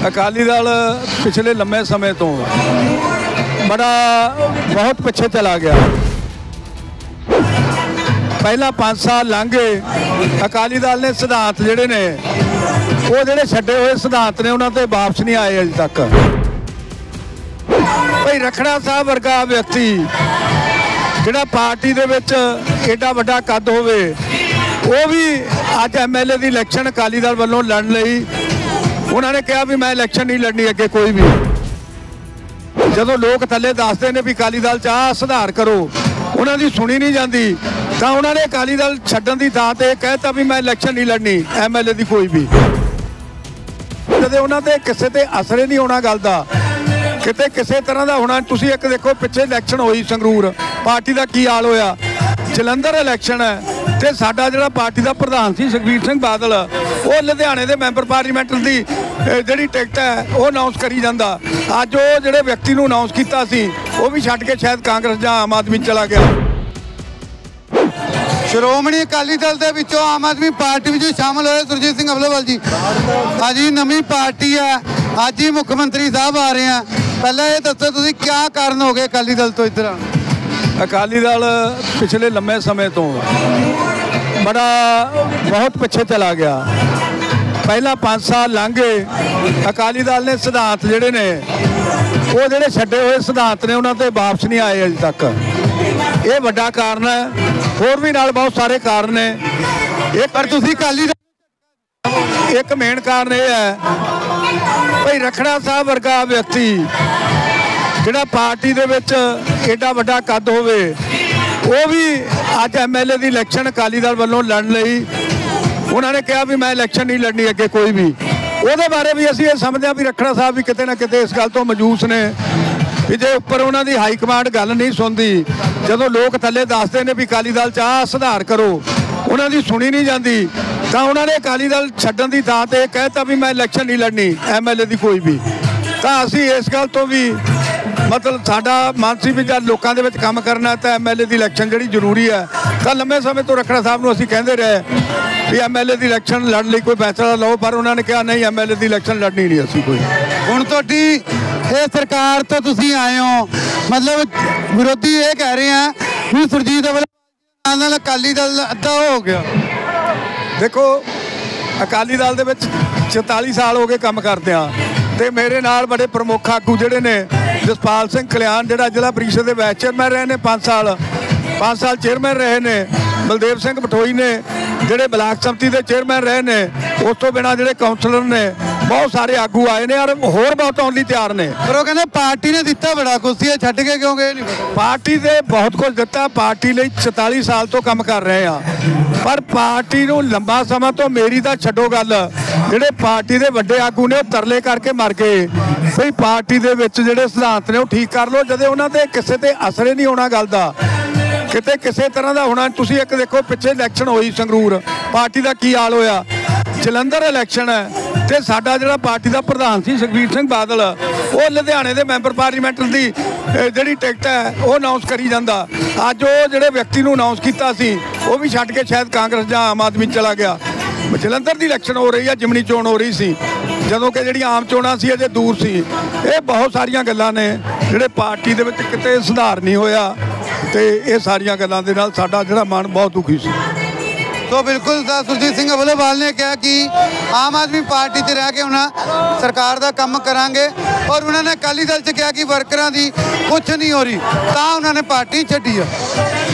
ਅਕਾਲੀ ਦਲ ਪਿਛਲੇ ਲੰਮੇ ਸਮੇਂ ਤੋਂ बहुत पिछे चला गया। पहला 5 साल लंघ गए, अकाली दल ने सिद्धांत जिहड़े ने वो जिहड़े छड्डे हुए सिद्धांत ने उन्हां ते वापस नहीं आए अजे तक। भाई रखड़ा साहब वर्गा व्यक्ति जिहड़ा पार्टी दे विच एडा वड्डा कद होवे वो भी अज MLA दी इलैक्शन अकाली दल वल्लों लड़न लई उन्होंने कहा भी मैं इलैक्शन नहीं लड़नी अगे कोई भी। ਜਦੋਂ ਲੋਕ ਥੱਲੇ ਦੱਸਦੇ ਨੇ ਵੀ ਅਕਾਲੀ ਦਲ 'ਚ ਆਹ ਸੁਧਾਰ ਕਰੋ, ਉਹਨਾਂ ਦੀ ਸੁਣੀ ਨਹੀਂ ਜਾਂਦੀ ਤਾਂ ਉਹਨਾਂ ਨੇ ਅਕਾਲੀ ਦਲ ਛੱਡਣ ਦੀ ਥਾਂ ਤੇ ਕਹਿਤਾ ਵੀ ਮੈਂ ਇਲੈਕਸ਼ਨ ਨਹੀਂ ਲੜਨੀ MLA ਦੀ ਕੋਈ ਵੀ। ਜਦੋਂ ਉਹਨਾਂ ਤੇ ਕਿਸੇ ਤੇ ਅਸਰ ਹੀ ਨਹੀਂ ਹੋਣਾ ਗੱਲ ਦਾ, ਕਿਤੇ ਕਿਸੇ ਤਰ੍ਹਾਂ ਦਾ ਹੋਣਾ। ਤੁਸੀਂ ਇੱਕ ਦੇਖੋ ਪਿੱਛੇ ਇਲੈਕਸ਼ਨ ਹੋਈ ਸੰਗਰੂਰ, ਪਾਰਟੀ ਦਾ ਕੀ ਹਾਲ ਹੋਇਆ। ਜਲੰਧਰ ਇਲੈਕਸ਼ਨ ਹੈ ਤੇ ਸਾਡਾ ਜਿਹੜਾ ਪਾਰਟੀ ਦਾ ਪ੍ਰਧਾਨ ਸੀ ਸੁਖਬੀਰ ਸਿੰਘ ਬਾਦਲ, ਉਹ ਲੁਧਿਆਣੇ ਦੇ ਮੈਂਬਰ ਪਾਰਲੀਮੈਂਟ ਦੀ ਜਿਹੜੀ ਟਿਕਟ ਹੈ ਉਹ ਅਨਾਉਂਸ ਕਰੀ ਜਾਂਦਾ। ਅੱਜ ਉਹ ਜਿਹੜੇ ਵਿਅਕਤੀ ਨੂੰ ਅਨਾਉਂਸ ਕੀਤਾ ਸੀ ਉਹ ਵੀ ਛੱਡ ਕੇ ਸ਼ਾਇਦ ਕਾਂਗਰਸ ਜਾਂ ਆਮ ਆਦਮੀ ਚਲਾ ਗਿਆ। ਸ਼੍ਰੋਮਣੀ ਅਕਾਲੀ ਦਲ ਦੇ ਵਿੱਚੋਂ ਆਮ ਆਦਮੀ ਪਾਰਟੀ ਵਿੱਚ ਸ਼ਾਮਲ ਹੋਏ ਸੁਰਜੀਤ ਸਿੰਘ ਅਬਲੋਵਾਲ ਜੀ। ਅੱਜ ਨਵੀਂ ਪਾਰਟੀ ਹੈ, ਅੱਜ ਹੀ ਮੁੱਖ ਮੰਤਰੀ ਸਾਹਿਬ ਆ ਰਹੇ ਆ। ਪਹਿਲਾਂ ਇਹ ਦੱਸੋ ਤੁਸੀਂ ਕੀ ਕਾਰਨ ਹੋ ਗਏ ਅਕਾਲੀ ਦਲ ਤੋਂ ਇੱਧਰ ਆਉਣ? ਅਕਾਲੀ ਦਲ ਪਿਛਲੇ ਲੰਮੇ ਸਮੇਂ ਤੋਂ बहुत ਪਿੱਛੇ ਚਲਾ ਗਿਆ। ਪਹਿਲਾਂ 5 ਸਾਲ ਲੰਘ ਗਏ, ਅਕਾਲੀ ਦਲ ਨੇ ਸਿਧਾਂਤ ਜਿਹੜੇ ਨੇ ਉਹ ਜਿਹੜੇ ਛੱਡੇ ਹੋਏ ਸਿਧਾਂਤ ਨੇ ਉਹਨਾਂ ਤੇ ਵਾਪਸ ਨਹੀਂ ਆਏ ਅਜੇ ਤੱਕ। ਇਹ ਵੱਡਾ ਕਾਰਨ ਹੈ, ਹੋਰ ਵੀ ਨਾਲ ਬਹੁਤ ਸਾਰੇ ਕਾਰਨ ਨੇ। ਪਰ ਤੁਸੀਂ ਅਕਾਲੀ ਦਲ ਇੱਕ ਮੇਨ ਕਾਰਨ ਇਹ ਹੈ ਭਾਈ ਰਖੜਾ ਸਾਹਿਬ ਵਰਗਾ ਵਿਅਕਤੀ ਜਿਹੜਾ ਪਾਰਟੀ ਦੇ ਵਿੱਚ ਏਡਾ ਵੱਡਾ ਕੱਦ ਹੋਵੇ ਉਹ ਵੀ ਅੱਜ MLA ਦੀ ਇਲੈਕਸ਼ਨ ਅਕਾਲੀ ਦਲ ਵੱਲੋਂ ਲੜਨ ਲਈ ਉਹਨਾਂ ਨੇ ਕਿਹਾ ਵੀ ਮੈਂ ਇਲੈਕਸ਼ਨ ਨਹੀਂ ਲੜਨੀ ਅੱਗੇ ਕੋਈ ਵੀ। ਉਹਦੇ ਬਾਰੇ ਵੀ ਅਸੀਂ ਇਹ ਸਮਝਦੇ ਹਾਂ ਵੀ ਰਖੜਾ ਸਾਹਿਬ ਵੀ ਕਿਤੇ ਨਾ ਕਿਤੇ ਇਸ ਗੱਲ ਤੋਂ ਮਜੂਸ ਨੇ ਵੀ ਜੇ ਉੱਪਰ ਉਹਨਾਂ ਦੀ ਹਾਈ ਕਮਾਂਡ ਗੱਲ ਨਹੀਂ ਸੁਣਦੀ, ਜਦੋਂ ਲੋਕ ਥੱਲੇ ਦੱਸਦੇ ਨੇ ਵੀ ਅਕਾਲੀ ਦਲ 'ਚ ਆਹ ਸੁਧਾਰ ਕਰੋ, ਉਹਨਾਂ ਦੀ ਸੁਣੀ ਨਹੀਂ ਜਾਂਦੀ ਤਾਂ ਉਹਨਾਂ ਨੇ ਅਕਾਲੀ ਦਲ ਛੱਡਣ ਦੀ ਥਾਂ ਤੇ ਕਹਿਤਾ ਵੀ ਮੈਂ ਇਲੈਕਸ਼ਨ ਨਹੀਂ ਲੜਨੀ MLA ਦੀ ਕੋਈ ਵੀ। ਤਾਂ ਅਸੀਂ ਇਸ ਗੱਲ ਤੋਂ ਵੀ ਮਤਲਬ ਸਾਡਾ ਮਨ ਸੀ ਵੀ ਜਦ ਲੋਕਾਂ ਦੇ ਵਿੱਚ ਕੰਮ ਕਰਨਾ ਤਾਂ MLA ਦੀ ਇਲੈਕਸ਼ਨ ਜਿਹੜੀ ਜ਼ਰੂਰੀ ਹੈ। ਤਾਂ ਲੰਮੇ ਸਮੇਂ ਤੋਂ ਰਖੜਾ ਸਾਹਿਬ ਨੂੰ ਅਸੀਂ ਕਹਿੰਦੇ ਰਹੇ ਵੀ MLA ਦੀ ਇਲੈਕਸ਼ਨ ਲੜਨ ਲਈ ਕੋਈ ਫੈਸਲਾ ਲਓ, ਪਰ ਉਹਨਾਂ ਨੇ ਕਿਹਾ ਨਹੀਂ MLA ਦੀ ਇਲੈਕਸ਼ਨ ਲੜਨੀ ਨਹੀਂ ਅਸੀਂ ਕੋਈ। ਹੁਣ ਤੁਹਾਡੀ ਇਹ ਸਰਕਾਰ ਤੋਂ ਤੁਸੀਂ ਆਏ ਹੋ, ਮਤਲਬ ਵਿਰੋਧੀ ਇਹ ਕਹਿ ਰਹੇ ਆ ਵੀ ਸੁਰਜੀਤ ਅਬਲੋਵਾਲ ਨਾਲ ਅਕਾਲੀ ਦਲ ਅੱਧਾ ਹੋ ਗਿਆ। ਦੇਖੋ ਅਕਾਲੀ ਦਲ ਦੇ ਵਿੱਚ 44 ਸਾਲ ਹੋ ਗਏ ਕੰਮ ਕਰਦਿਆਂ ਤੇ ਮੇਰੇ ਨਾਲ ਬੜੇ ਪ੍ਰਮੁੱਖ ਆਗੂ ਜਿਹੜੇ ਨੇ ਜਸਪਾਲ ਸਿੰਘ ਕਲਿਆਣ ਜਿਹੜਾ ਜ਼ਿਲ੍ਹਾ ਪ੍ਰੀਸ਼ਦ ਦੇ ਵਾਈਸ ਚੇਅਰਮੈਨ ਰਹੇ ਨੇ 5 ਸਾਲ ਚੇਅਰਮੈਨ ਰਹੇ ਨੇ, ਬਲਦੇਵ ਸਿੰਘ ਬਠੋਈ ਨੇ ਜਿਹੜੇ ਬਲਾਕ ਸਮਿਤੀ ਦੇ ਚੇਅਰਮੈਨ ਰਹੇ ਨੇ, ਉਸ ਤੋਂ ਬਿਨਾਂ ਜਿਹੜੇ ਕਾਉਂਸਲਰ ਨੇ ਬਹੁਤ ਸਾਰੇ ਆਗੂ ਆਏ ਨੇ ਔਰ ਹੋਰ ਬਹੁਤ ਆਉਣ ਲਈ ਤਿਆਰ ਨੇ। ਪਰ ਉਹ ਕਹਿੰਦੇ ਪਾਰਟੀ ਨੇ ਦਿੱਤਾ ਬੜਾ ਕੁਝ ਸੀ, ਛੱਡ ਕੇ ਕਿਉਂ ਗਏ? ਨਹੀਂ ਪਾਰਟੀ ਦੇ ਬਹੁਤ ਕੁਝ ਦਿੱਤਾ, ਪਾਰਟੀ ਲਈ 44 ਸਾਲ ਤੋਂ ਕੰਮ ਕਰ ਰਹੇ ਆ, ਪਰ ਪਾਰਟੀ ਨੂੰ ਲੰਬਾ ਸਮਾਂ ਤੋਂ ਮੇਰੀ ਤਾਂ ਛੱਡੋ ਗੱਲ, ਜਿਹੜੇ ਪਾਰਟੀ ਦੇ ਵੱਡੇ ਆਗੂ ਨੇ ਉਹ ਤਰਲੇ ਕਰਕੇ ਮਰ ਗਏ ਬਈ ਪਾਰਟੀ ਦੇ ਵਿੱਚ ਜਿਹੜੇ ਸਿਧਾਂਤ ਨੇ ਉਹ ਠੀਕ ਕਰ ਲਓ। ਜਦੋਂ ਉਹਨਾਂ ਤੇ ਕਿਸੇ ਤੇ ਅਸਰ ਹੀ ਨਹੀਂ ਹੋਣਾ ਗੱਲ ਦਾ, ਕਿਤੇ ਕਿਸੇ ਤਰ੍ਹਾਂ ਦਾ ਹੋਣਾ। ਤੁਸੀਂ ਇੱਕ ਦੇਖੋ ਪਿੱਛੇ ਇਲੈਕਸ਼ਨ ਹੋਈ ਸੰਗਰੂਰ, ਪਾਰਟੀ ਦਾ ਕੀ ਹਾਲ ਹੋਇਆ। ਜਲੰਧਰ ਇਲੈਕਸ਼ਨ ਹੈ ਤੇ ਸਾਡਾ ਜਿਹੜਾ ਪਾਰਟੀ ਦਾ ਪ੍ਰਧਾਨ ਸੀ ਸੁਖਬੀਰ ਸਿੰਘ ਬਾਦਲ, ਉਹ ਲੁਧਿਆਣੇ ਦੇ ਮੈਂਬਰ ਪਾਰਲੀਮੈਂਟ ਦੀ ਜਿਹੜੀ ਟਿਕਟ ਹੈ ਉਹ ਅਨਾਉਂਸ ਕਰੀ ਜਾਂਦਾ। ਅੱਜ ਉਹ ਜਿਹੜੇ ਵਿਅਕਤੀ ਨੂੰ ਅਨਾਉਂਸ ਕੀਤਾ ਸੀ ਉਹ ਵੀ ਛੱਡ ਕੇ ਸ਼ਾਇਦ ਕਾਂਗਰਸ ਜਾਂ ਆਮ ਆਦਮੀ ਚਲਾ ਗਿਆ। ਜਲੰਧਰ ਦੀ ਇਲੈਕਸ਼ਨ ਹੋ ਰਹੀ ਹੈ, ਜਿਮਣੀ ਚੋਣ ਹੋ ਰਹੀ ਸੀ, ਜਦੋਂ ਕਿ ਜਿਹੜੀਆਂ ਆਮ ਚੋਣਾਂ ਸੀ ਅਜੇ ਦੂਰ ਸੀ। ਇਹ ਬਹੁਤ ਸਾਰੀਆਂ ਗੱਲਾਂ ਨੇ ਜਿਹੜੇ ਪਾਰਟੀ ਦੇ ਵਿੱਚ ਕਿਤੇ ਸੁਧਾਰ ਨਹੀਂ ਹੋਇਆ ਤੇ ਇਹ ਸਾਰੀਆਂ ਗੱਲਾਂ ਦੇ ਨਾਲ ਸਾਡਾ ਜਿਹੜਾ ਮਨ ਬਹੁਤ ਦੁਖੀ ਸੀ। तो बिल्कुल सुरजीत सिंह अबलोवाल ने कहा कि आम आदमी पार्टी 'ਚ रह के उन्हें सरकार का काम करांगे और उन्होंने अकाली दल 'ਚ कहा कि वर्करां की कुछ नहीं हो रही, तो उन्होंने पार्टी छड्डी है।